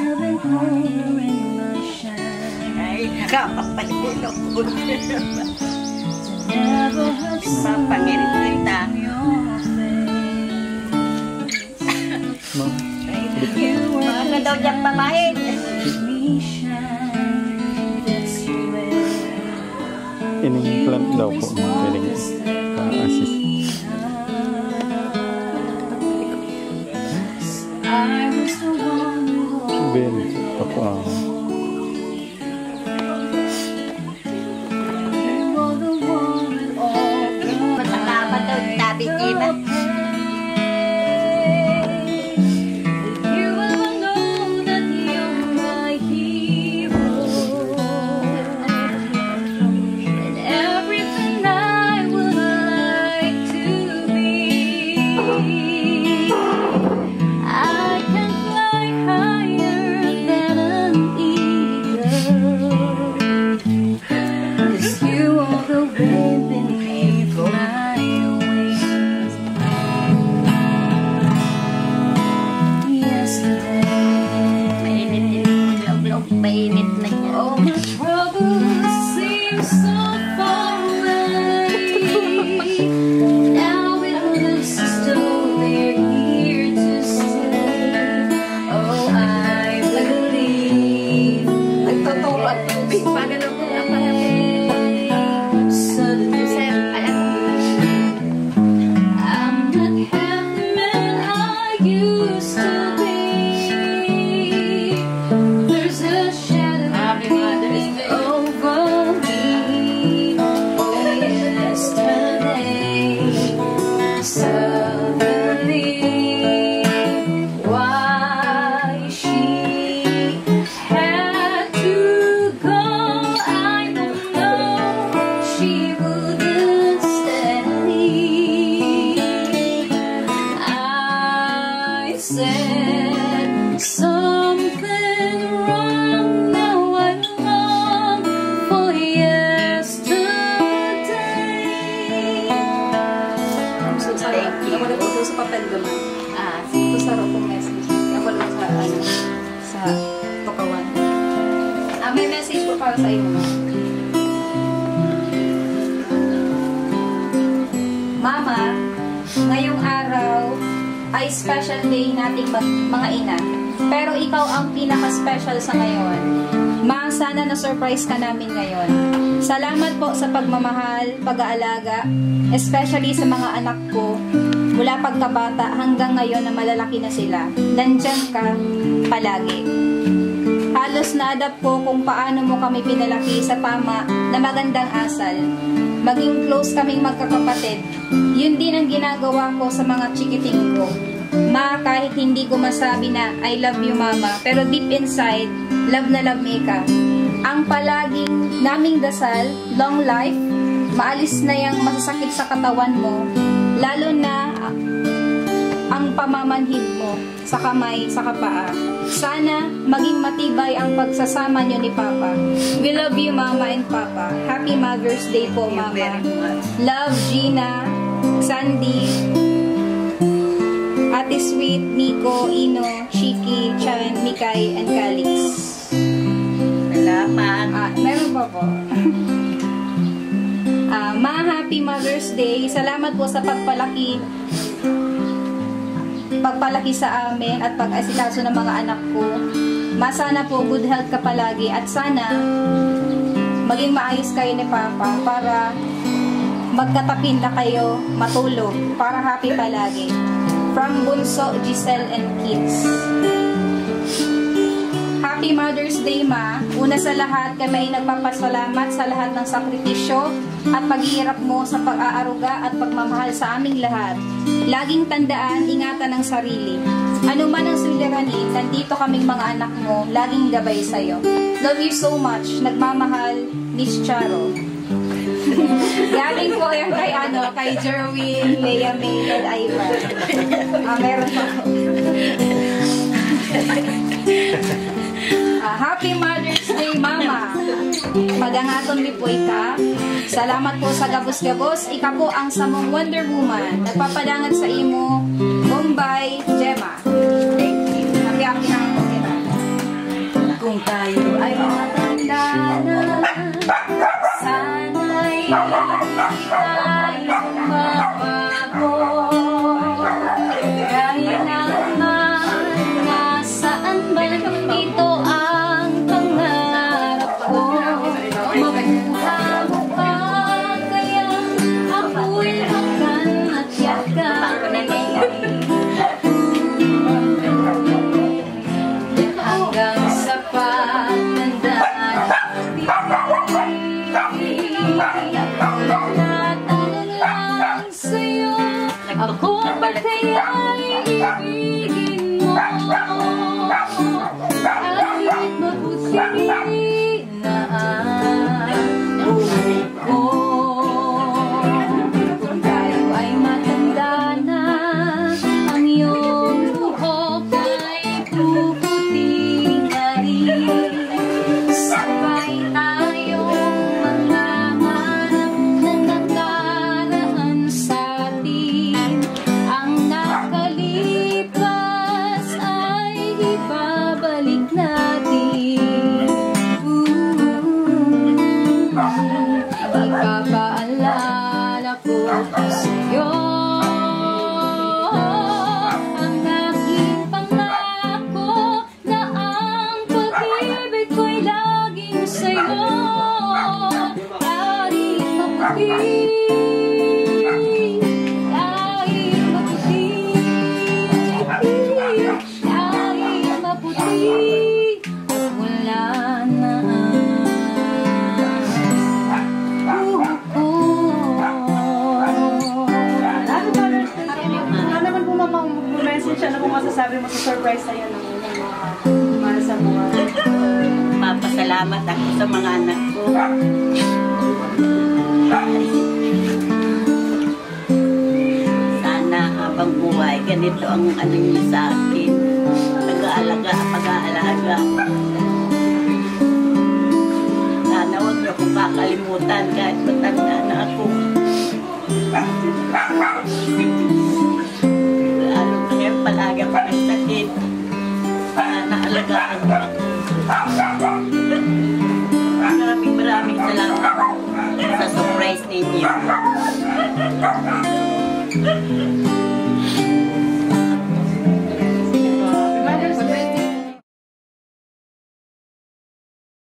Ay, nakapapalilok ko. Mapangirit kita. Mga daw diyang pamahid. Ining plant daw po. Pwedeng ka-assist. Ben, papa. Matakapan daw tabi kita. Mainit na niya. Oh, my troubles seem so far away. Now it looks as though they're here to stay. Oh, I believe. Nagtotoo at tubig. Pagano ko na suddenly, I'm not half the man I used to be. Something wrong, now I long for yesterday. I'm so sorry. Ako na po sa papel naman. Ito sa rotong message. Ako lang sa tukawan. May message po para sa iyo. Mama, ngayong araw ay special day nating mga ina. Pero ikaw ang pinaka-special sa ngayon. Ma, sana na-surprise ka namin ngayon. Salamat po sa pagmamahal, pag-aalaga, especially sa mga anak ko. Mula pagkabata hanggang ngayon na malalaki na sila. Nandyan ka palagi. Halos na-adapt ko kung paano mo kami pinalaki sa tama na magandang asal. Maging close kaming magkakapatid. Yun din ang ginagawa ko sa mga chikiting ko. Ma, kahit hindi ko masabi na I love you mama, pero deep inside, love na love me ka. Ang palaging naming dasal, long life, maalis na yung masasakit sa katawan mo, lalo na ang pamamanhid mo sa kamay, sa kapaa. Sana maging matibay ang pagsasama nyo ni Papa. We love you Mama and Papa. Happy Mother's Day po Mama. Love Gina, Sandy, Ate Sweet, Nico, Ino, Shiki, Chan, Mikay, and Calix. Salamat. Meron pa po. Ma, Happy Mother's Day. Salamat po sa pagpalaki sa amin at pag-asikaso ng mga anak ko. Ma, sana po good health ka palagi at sana maging maayos kayo ni Papa para magkatapin na kayo matulog para happy palagi. From Bunso, Giselle, and kids. Happy Mother's Day, Ma. Una sa lahat, kami ay nagpapasalamat sa lahat ng sakripisyo at paghihirap mo sa pag-aaruga at pagmamahal sa aming lahat. Laging tandaan, ingatan ang sarili. Ano man ang suliranin, nandito kaming mga anak mo, laging gabay sa'yo. Love you so much. Nagmamahal, Miss Charo. Galing po yan kay Jerwin, Leia May, and Ivan. Meron pa po. Happy Mother's Day, Mama. Pagangaton ni po ika. Salamat po sa gabos-gabos. Ika po ang samong Wonder Woman. Nagpapadangat sa imo, Bombay, Gemma. Thank you. Happy na po kita. Kung tayo ay matanda na, sana'y tayo mabago. Dahil naman nasaan ba ito ang pangarap ko. Mabuha mo pa kaya ako'y hakan at yakan. Hanggang sa pagtanda natin lang sa'yo, ako ba kaya'y ibigin mo? Kahit mabuti na ang buhok ko. Kung tayo ay matanda na, ang iyong buhok ay puputi na rin. Sabay tayong mangangarap na nakaraan sa atin. Ang nakalipas ay ibabalik natin. Ipapaalala ko sa'yo ang aking pangako na ang pag-ibig ko'y laging sa'yo. Kahit maputi, kahit maputi, kahit maputi, at wala na ang buhok ko. Ano naman po mama, mag-message siya, ano po masasabi mo sa surprise sa'yo ng para sa mga... Papasalamat ako sa mga anak ko. Sana habang buhay, ganito ang ano niyo sa akin. Pag-aalaga. Sana huwag niyo akong kakalimutan kahit matanda na ako. Lalo na ngayon palagi ako nagsakit. Sana alagaan mo ako. Maraming salamat sa surprise ninyo.